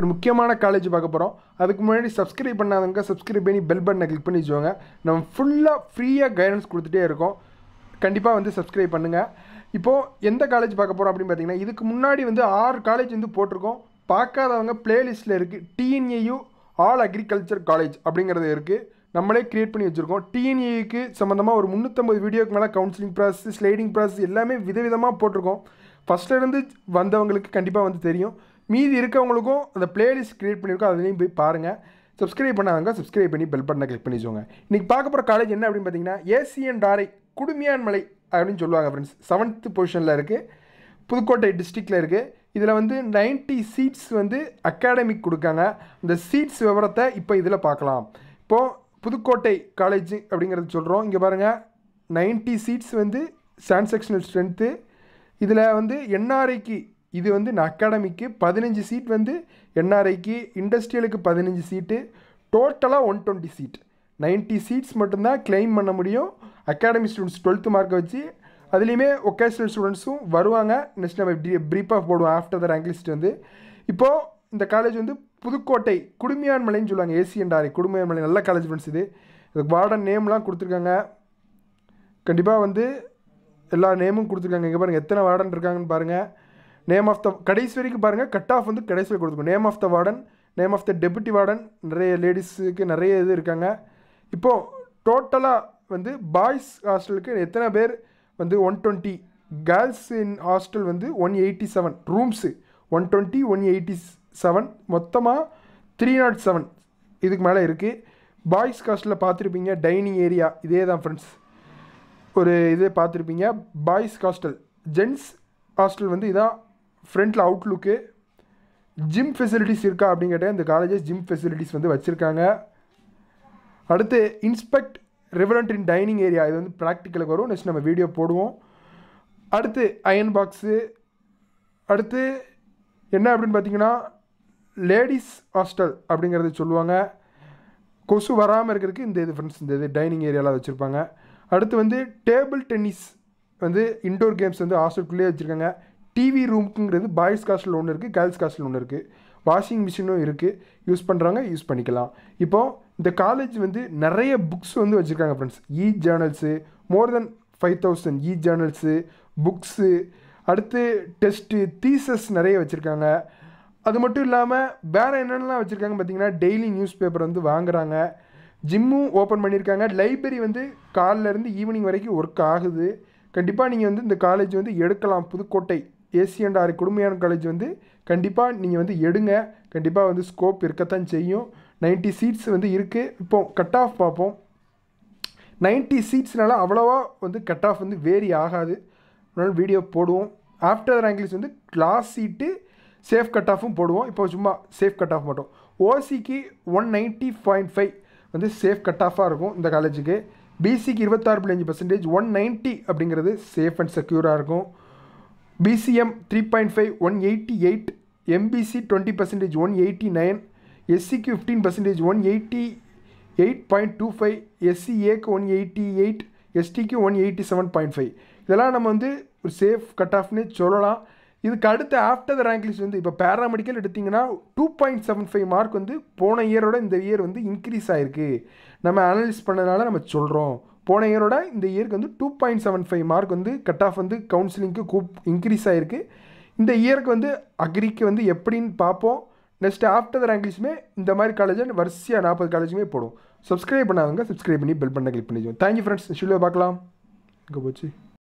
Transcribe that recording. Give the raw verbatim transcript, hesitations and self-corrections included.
ஒரு முக்கியமான காலேஜ் பார்க்க போகிறோம். அதுக்கு முன்னாடி சப்ஸ்கிரைப் பண்ணாதவங்க சப்ஸ்கிரைப் பண்ணி பெல் பட்டனை கிளிக் பண்ணி வச்சுக்கோங்க. நம்ம ஃபுல்லாக ஃப்ரீயாக கைடன்ஸ் கொடுத்துட்டே இருக்கோம். கண்டிப்பாக வந்து சப்ஸ்கிரைப் பண்ணுங்கள். இப்போது எந்த காலேஜ் பார்க்க போகிறோம் அப்படின்னு பார்த்தீங்கன்னா, இதுக்கு முன்னாடி வந்து ஆறு காலேஜ் வந்து போட்டிருக்கோம். பார்க்காதவங்க பிளேலிஸ்ட்டில் இருக்குது. டிஎன்ஏயு ஆல் அக்ரிகல்ச்சர் காலேஜ் அப்படிங்கிறது இருக்குது. நம்மளே க்ரியேட் பண்ணி வச்சுருக்கோம். டிஎன்ஏக்கு சம்மந்தமாக ஒரு முந்நூற்றம்பது வீடியோக்கு மேலே கவுன்சிலிங் ப்ராசஸ், ஸ்லைடிங் ப்ராசஸ் எல்லாமே விதவிதமாக போட்டிருக்கோம். ஃபஸ்ட்லேருந்து வந்தவங்களுக்கு கண்டிப்பாக வந்து தெரியும். மீதி இருக்கவங்களுக்கும் அந்த பிளேலிஸ்ட் க்ரியேட் பண்ணியிருக்கோம். அதுலேயும் போய் பாருங்கள். சப்ஸ்கிரைப் பண்ணாதவங்க சப்ஸ்கிரைப் பண்ணி பெல் பட்டனை கிளிக் பண்ணி வச்சுக்கோங்க. இன்றைக்கி பார்க்க போகிற காலேஜ் என்ன அப்படின்னு பார்த்தீங்கன்னா, ஏசியன்டாரை குடுமியான்மலை அப்படின்னு சொல்லுவாங்க ஃப்ரெண்ட்ஸ். செவன்த்து பொசிஷனில் இருக்குது. புதுக்கோட்டை டிஸ்ட்ரிக்டில் இருக்குது. இதில் வந்து நைன்ட்டி சீட்ஸ் வந்து அகாடமிக் கொடுக்காங்க. இந்த சீட்ஸ் விவரத்தை இப்போ இதில் பார்க்கலாம். இப்போது புதுக்கோட்டை காலேஜ் அப்படிங்கிறது சொல்கிறோம். இங்கே பாருங்கள், நைன்ட்டி சீட்ஸ் வந்து சான்செக்ஷனல் ஸ்ட்ரென்த்து. இதில் வந்து என்ஆர்ஐக்கு இது வந்து அகாடமிக்கு பதினஞ்சு சீட் வந்து என்ஆர்ஐக்கு, இண்டஸ்ட்ரியலுக்கு பதினஞ்சு சீட்டு, டோட்டலாக one twenty seat. Ninety seats மட்டும்தான் கிளைம் பண்ண முடியும். அகாடமி ஸ்டூடெண்ட்ஸ் டுவெல்த்து மார்க்கை வச்சு. அதுலேயுமே ஒகேஷ்னல் ஸ்டூடெண்ட்ஸும் வருவாங்க. நெக்ஸ்ட் நம்ம ப்ரீஃபாக போடுவோம் ஆஃப்டர் த ரேங்க் லிஸ்ட் வந்து. இப்போது இந்த காலேஜ் வந்து புதுக்கோட்டை குடுமியான்மலைன்னு சொல்லுவாங்க. ஏசியன்டாரை குடுமியான்மலை நல்ல காலேஜ் ஃப்ரெண்ட்ஸ். இது இதுக்கு வார்டன் நேம்லாம் கொடுத்துருக்காங்க. கண்டிப்பாக வந்து எல்லா நேமும் கொடுத்துருக்காங்க. இங்கே பாருங்கள் எத்தனை வார்டன் இருக்காங்கன்னு பாருங்கள். நேம் ஆஃப் த கடைசி வரைக்கும் பாருங்கள். கட் ஆஃப் வந்து கடைசியில் கொடுத்துருக்கோம். Name of the warden, name of the deputy warden, நிறைய லேடிஸுக்கு நிறைய இது இருக்காங்க. இப்போது டோட்டலாக வந்து பாய்ஸ் ஹாஸ்டலுக்கு எத்தனை பேர் வந்து one twenty, girls in hostel வந்து one eighty seven rooms, one twenty one eighty seven மொத்தமாக த்ரீ நாட் செவன் இதுக்கு மேலே இருக்குது. பாய்ஸ் ஹாஸ்டலில் பார்த்துருப்பீங்க டைனிங் ஏரியா இதே தான் ஃப்ரெண்ட்ஸ். ஒரு இதே பார்த்துருப்பீங்க பாய்ஸ் ஹாஸ்டல். ஜென்ஸ் ஹாஸ்டல் வந்து இதான் ஃப்ரண்ட்டில் அவுட்லுக்கு. ஜிம் ஃபெசிலிட்டிஸ் இருக்கா அப்படின்னு கேட்டால் இந்த காலேஜஸ் ஜிம் ஃபெசிலிட்டிஸ் வந்து வச்சுருக்காங்க. அடுத்து inspect relevant in dining area, இது வந்து ப்ராக்டிக்கலுக்கு வரும். நெக்ஸ்ட் நம்ம வீடியோ போடுவோம். அடுத்து அயன் பாக்ஸு. அடுத்து என்ன அப்படின்னு பார்த்தீங்கன்னா, லேடிஸ் ஹாஸ்டல் அப்படிங்கிறது சொல்லுவாங்க. கொசு வராமல் இருக்கிறதுக்கு இந்த இது ஃப்ரெண்ட்ஸ், இந்த இது டைனிங் ஏரியாவில் வச்சுருப்பாங்க. அடுத்து வந்து டேபிள் டென்னிஸ் வந்து இன்டோர் கேம்ஸ் வந்து ஹாஸ்டலுக்குள்ளேயே வச்சுருக்காங்க. டிவி ரூமுக்குங்கிறது பாய்ஸ் ஹாஸ்டல் ஒன்று இருக்குது, கேர்ள்ஸ் ஹாஸ்டல் ஒன்று இருக்குது. வாஷிங் மிஷினும் இருக்குது. யூஸ் பண்ணுறவங்க யூஸ் பண்ணிக்கலாம். இப்போது இந்த காலேஜ் வந்து நிறைய புக்ஸ் வந்து வச்சுருக்காங்க friends. E journals more than five thousand e journals, books, அடுத்து டெஸ்ட்டு, தீசஸ் நிறைய வச்சுருக்காங்க. அது மட்டும் இல்லாமல் வேறு என்னென்னலாம் வச்சுருக்காங்க பார்த்தீங்கன்னா, டெய்லி நியூஸ் பேப்பர் வந்து வாங்குகிறாங்க. ஜிம்மும் ஓப்பன் பண்ணியிருக்காங்க. லைப்ரரி வந்து காலிலேருந்து ஈவினிங் வரைக்கும் ஒர்க் ஆகுது. கண்டிப்பாக நீங்கள் வந்து இந்த காலேஜ் வந்து எடுக்கலாம். புதுக்கோட்டை ஏசியன்டாரை குடுமையான காலேஜ் வந்து கண்டிப்பாக நீங்கள் வந்து எடுங்க. கண்டிப்பாக வந்து ஸ்கோப் இருக்கத்தான் செய்யும். நைன்ட்டி சீட்ஸ் வந்து இருக்குது. இப்போது கட் ஆஃப் பார்ப்போம். நைன்ட்டி சீட்ஸ்னால அவ்வளோவா வந்து கட் ஆஃப் வந்து வேரி ஆகாது. அதனால் வீடியோ போடுவோம். ஆஃப்டர் ரேங்க் லிஸ்ட் வந்து கிளாஸ் சீட்டு சேஃப் கட் ஆஃபும் போடுவோம். இப்போ சும்மா சேஃப் கட் ஆஃப் மட்டும். ஓசிக்கு ஒன் நைன்ட்டி பாயிண்ட் ஃபைவ் வந்து சேஃப் கட் ஆஃபாக இருக்கும் இந்த காலேஜுக்கு. பிசிக்கு இருபத்தாறு புள்ளி அஞ்சு பர்சன்டேஜ் ஒன் நைன்ட்டி அப்படிங்கிறது சேஃப் அண்ட் செக்யூராக இருக்கும். PCM three point five one eighty eight, MBC twenty percentage one eighty nine, எஸ்சிக்கு fifteen percentage one eighty eight point two five, எஸ்சிஏக்கு ஒன் எயிட்டி எயிட், எஸ்டிக்கு one eighty seven point five. இதெல்லாம் நம்ம வந்து ஒரு safe cut ஆஃப்னு சொல்லலாம். இதுக்கு அடுத்து ஆஃப்டர் த ரேங்க் லிஸ்ட் வந்து இப்போ பேராமெடிக்கல் எடுத்திங்கன்னா two point seven five mark வந்து போன இயரோட இந்த இயர் வந்து இன்க்ரீஸ் ஆகிருக்கு. நம்ம அனலைஸ் பண்ணதுனால நம்ம சொல்கிறோம். போன இயரோட இந்த இயருக்கு வந்து two point seven five mark வந்து கட் ஆஃப் வந்து கவுன்சிலிங்க்கு கூப் இன்க்ரீஸ் ஆகிருக்கு. இந்த இயருக்கு வந்து அக்ரிக்கு வந்து எப்படின்னு பார்ப்போம். நெக்ஸ்ட் ஆஃப்டர் த ரேங்க் லிஸ்ட்டுமே இந்த மாதிரி காலேஜ் வரிசையாக நாற்பது காலேஜுமே போடும். சப்ஸ்கிரைப் பண்ணாதவங்க சப்ஸ்கிரைப் பண்ணி பெல் பட்டனை கிளிக் பண்ணிக்கோங்க. Thank you friends. ஷில்ல பார்க்கலாம். இங்கே போச்சு.